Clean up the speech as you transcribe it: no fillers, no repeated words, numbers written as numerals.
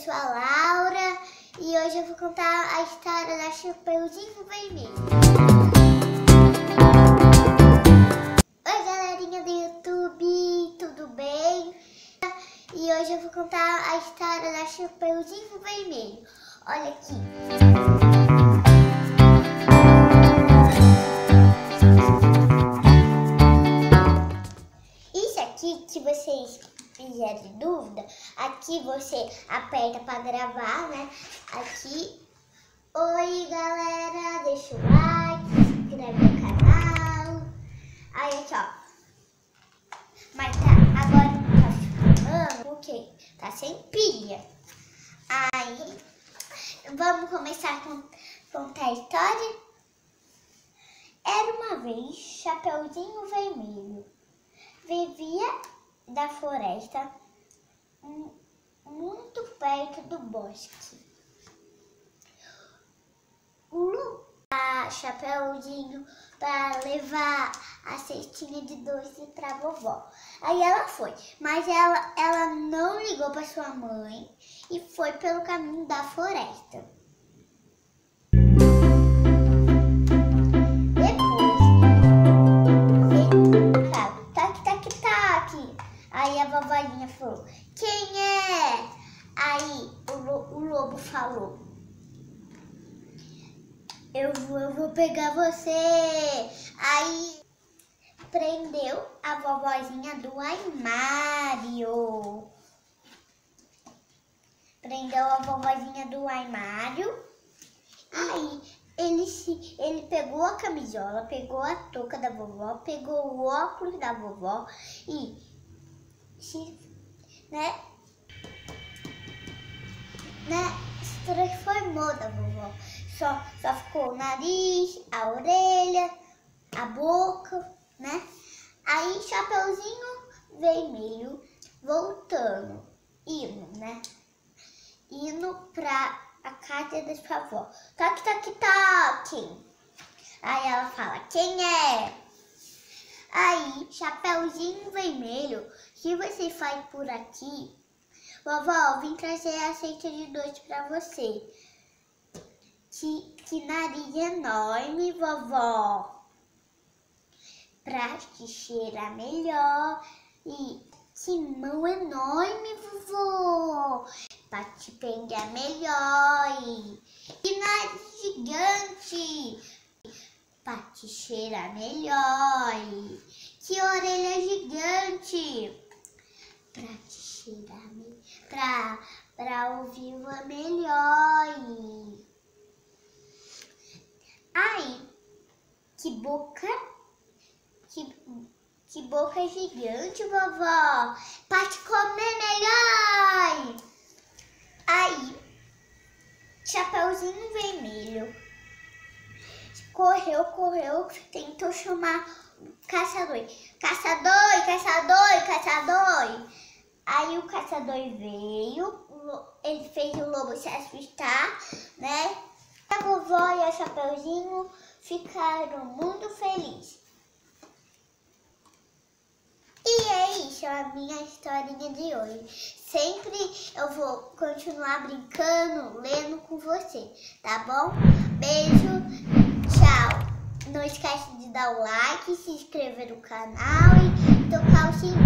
sou a Laura e hoje eu vou contar a história da Chapeuzinho Vermelho. Oi galerinha do YouTube, tudo bem? E hoje eu vou contar a história da Chapeuzinho Vermelho. Olha aqui. Isso aqui que vocês fizeram dúvida, aqui você aperta para gravar, né? Aqui, oi galera, deixa o like, se inscreve no canal. Aí aqui ó, mas tá, agora não tá funcionando porque tá sem pilha. Aí, vamos começar a contar a história. Era uma vez Chapeuzinho Vermelho, vivia da floresta, muito perto do bosque. A Chapeuzinho para levar a cestinha de doce para vovó. Aí ela foi, mas ela não ligou para sua mãe e foi pelo caminho da floresta. Aí a vovozinha falou, quem é? Aí o lobo falou, eu vou pegar você. Aí prendeu a vovozinha do armário. Aí ele pegou a camisola, pegou a touca da vovó, pegou o óculos da vovó e se transformou da vovó. Só ficou o nariz, a orelha, a boca, né? Aí Chapeuzinho Vermelho voltando, indo pra a casa da sua avó. Toque, toque, toque. Aí ela fala, quem é? Aí, Chapeuzinho Vermelho, se você faz por aqui, vovó, vim trazer a cesta de doce pra você. Que nariz enorme, vovó, pra te cheirar melhor. E que mão enorme, vovó, pra te pegar melhor. E que nariz gigante, pra te cheirar melhor. Que orelha gigante, pra te cheirar melhor, pra ouvir melhor. Aí, que boca gigante, vovó, pra te comer melhor. Aí, Chapeuzinho Vermelho correu, tentou chamar o caçador. Caçador. Aí o caçador veio, ele fez o lobo se assustar, né? A vovó e a Chapeuzinho ficaram muito felizes. E é isso, a minha historinha de hoje. Sempre eu vou continuar brincando, lendo com você, tá bom? Beijo, tchau. Não esquece de dar o like, se inscrever no canal e tocar o sininho.